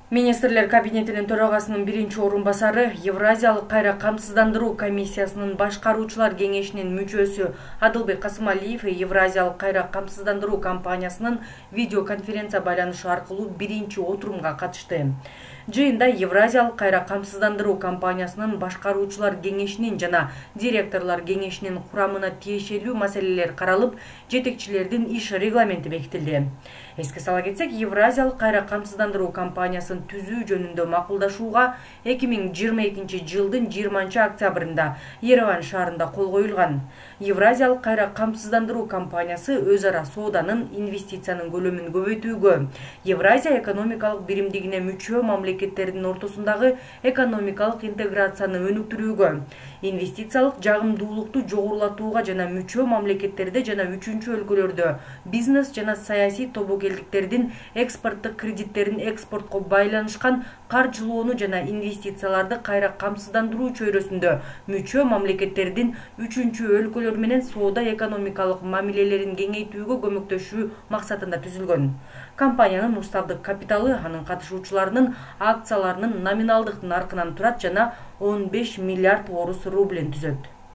Министрлер кабинетинин төрагасынын биринчи орун басары, Евразиялык кайра камсыздандыруу комиссиясынын башкаруучулар кеңешинин мүчөсү Адылбек Касымалиев Евразиялык кайра камсыздандыруу компаниясынын видеоконференция байланышы аркылуу биринчи отурумга катышты. Жыйында Евразиялык кайра камсыздандыруу компаниясынын башкаруучулар кеңешинин жана директорлор кеңешинин курамына тиешелүү маселелер каралып, жетекчилердин иш регламенти бекитилди. Эске сала кетсек, Евразиялык кайра камсыздандыруу компаниясын түзүү жөнүндө макулдашууга 2022 жылдын 20 октябрында Ереван шаарында кол коюлган. Евразиялык кайра камсыздандыруу компаниясы өз ара сооданын, инвестициянын көлөмүн көбөйтүүгө, Евразия экономикалык биримдигине мүчө мамлекеттердин ортосундагы экономикалык интеграцияны өнүктүрүүгө, инвестициялык жагымдуулукту жогорулатууга жана мүчө мамлекеттерде жана үчүнчү өлкөлөрдө бизнес жана саясий тобокелдиктердин экспорттук кредиттерин экспортко байланышкан каржылоону жана инвестицияларды кайра камсыздандыруу чөйрөсүндө мүчө мамлекеттердин үчүнчү өлкөлөр менен соода экономикалык мамилелерин кеңейтүүгө көмөктөшүү максатында түзүлгөн. Компаниянын уставдык капиталы анын катышуучуларынын акцияларынын номиналдык наркынан турат жана 15 миллиард орус рублин түзөт.